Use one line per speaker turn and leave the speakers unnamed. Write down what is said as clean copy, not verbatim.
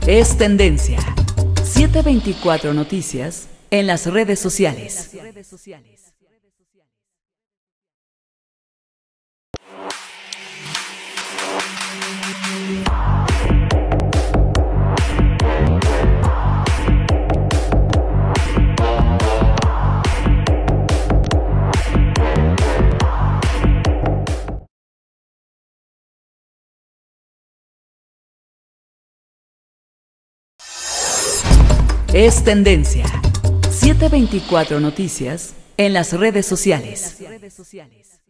Es tendencia. 724 Noticias en las redes sociales. Es tendencia. 724 Noticias en las redes sociales.